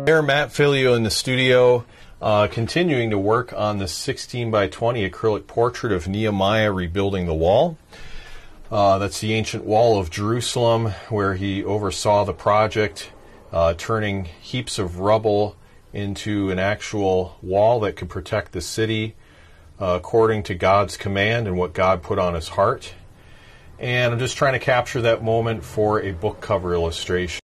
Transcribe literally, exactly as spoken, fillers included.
Here, mattphilleo in the studio, uh, continuing to work on the sixteen by twenty acrylic portrait of Nehemiah rebuilding the wall. Uh, that's the ancient wall of Jerusalem, where he oversaw the project, uh, turning heaps of rubble into an actual wall that could protect the city uh, according to God's command and what God put on his heart. And I'm just trying to capture that moment for a book cover illustration.